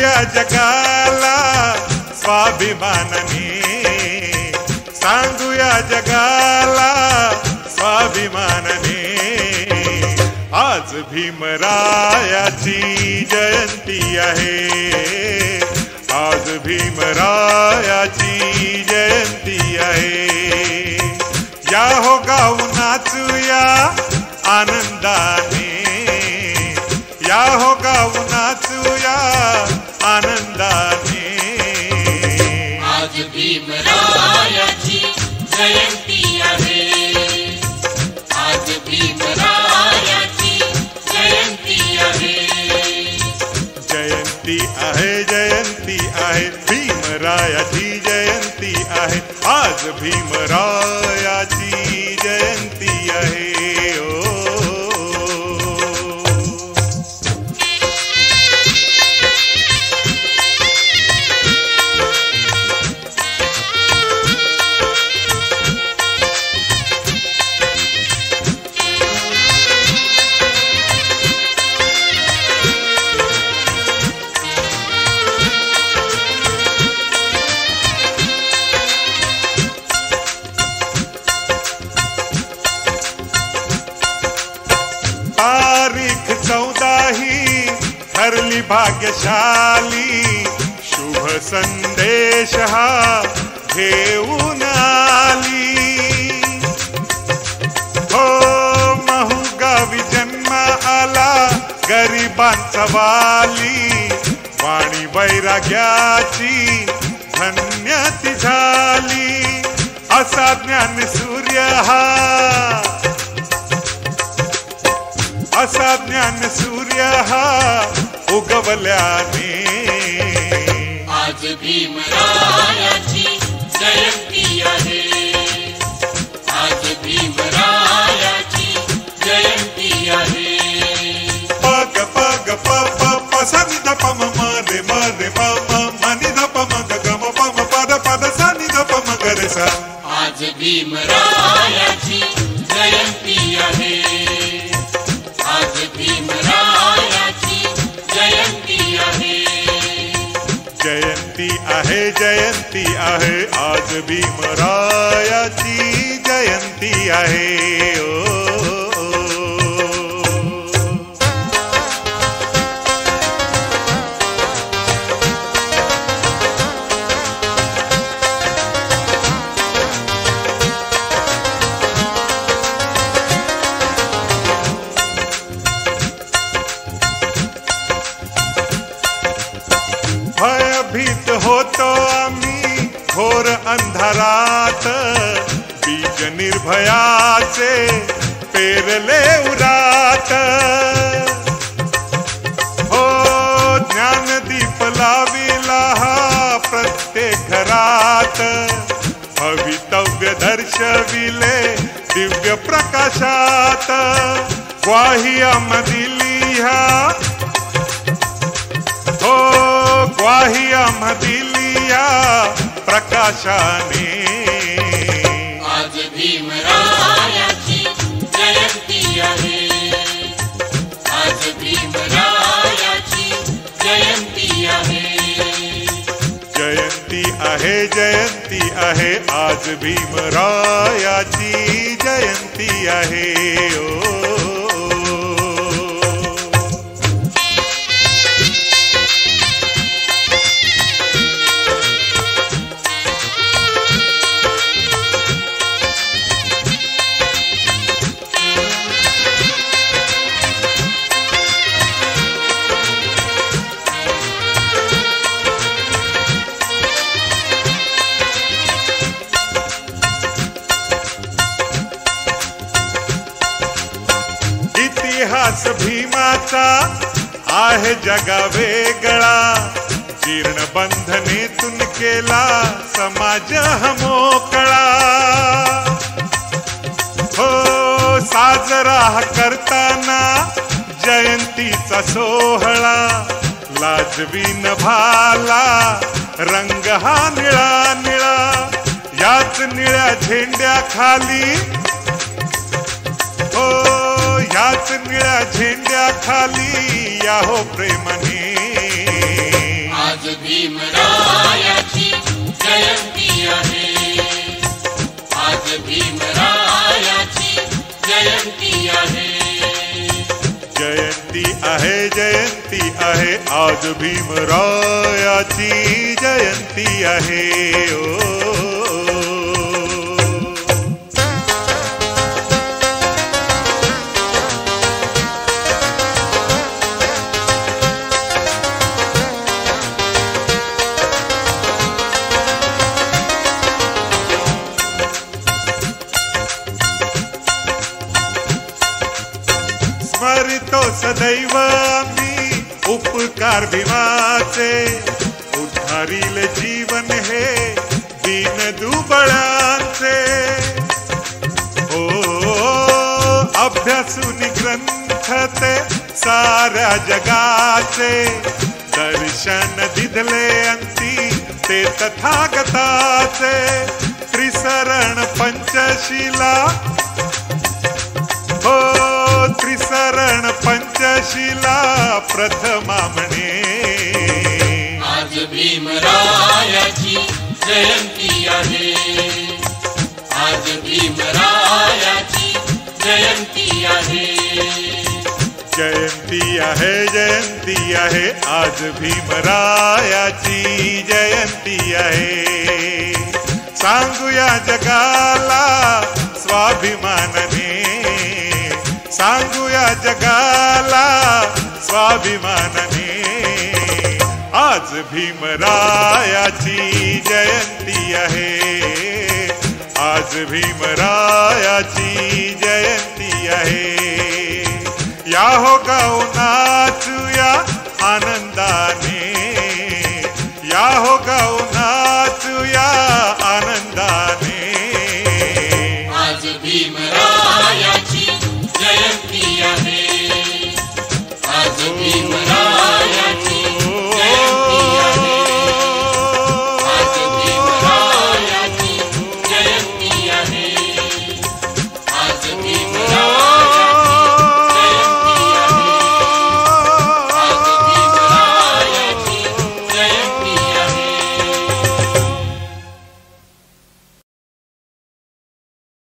सांगूया जगाला स्वाभिमानाने, सांगूया जगाला स्वाभिमानाने। आज भीमरायाची जयंती आहे, आज भीमरायाची जयंती आहे। या हो गाऊ नाचूया आनंदाने, या हो गाऊ नाचूया आनंदाने। आज भीमरायाची जयंती आहे, आज भीमरायाची जयंती आहे। जयंती आहे, जयंती आहे, भीमरायाची जयंती आहे, आज भीमरायाची जयंती आहे। ओ तारीख 14 ही ठरली भाग्यशाली, शुभ संदेश हा घेऊन आली। हो महूगावी जन्म आला गरिबांचा वाली, वाणी वैराग्याची धन्य ती झाली। असा ज्ञान सूर्य हा, असा ज्ञान सूर्य हा उगवल्याने। आज भीमरायाची जयंती आहे, आज भीमरायाची जयंती आहे। पग पग प प प सा नि ध प म म रे म रे म म म नि ध प म ग ग म प म प द प द सा नि ध प म ग रे सा। आज भीमरायाची जयंती आहे, आज भीमरायाची जयंती आहे। जयंती आहे, जयंती आहे, आज भीमरायाची जयंती आहे। ओ भयभीत होतो आम्ही घोर अंधारात, बीज निर्भयाचे पेरले उरात। हो ज्ञानदीप लाविला हा प्रत्येक घरात, भवितव्य दर्शविले दिव्य प्रकाशात। ग्वाही आम्ही ह्या, हो ग्वाही आम्ही दिलिया प्रकाशाने। आज भीमरायाची जयंती आहे, आज भीमरायाची जयंती आहे। जयंती आहे, जयंती आहे, आज भीमरायाची जयंती आहे। ओ इतिहास भीमाचा आहे जगा वेगळा, जीर्ण बंधनेतून केला समाज मोकळा। हो साजरा करताना जयंतीचा सोहळा, लाजवीन भाला रंग हा निळा निळा। याच निळ्या झेंड्या खाली, हो याच निळ्या झेंड्या खाली या हो प्रेमाने। भीमरायाची जयंती आहे. आज भीमरायाची जयंती आहे. जयंती आहे, जयंती आहे, आज भीमरायाची जयंती आहे. ओ स्मरितो सदैव आम्ही उपकार भीमाचे, उद्धारील जीवन हे दीन दुबळांचे. ओ अभ्यासून ग्रंथ ते साऱ्या जगाचे, दर्शन दिदले अंती ते तथागताचे. त्रिसरण पंचशिला हो त्रिसरण पंचशिला प्रथमा म्हणे. आज भीमरायाची जयंती आहे. आज भीमरायाची जयंती आहे. जयंती आहे, जयंती आहे, आज भीमरायाची जयंती आहे. सांगूया जगाला स्वाभिमानाने, सांगूया जगाला स्वाभिमानाने. आज भीमरायाची जयंती आहे. आज भीमरायाची जयंती आहे. या हो गाऊ नाचूया आनंदाने.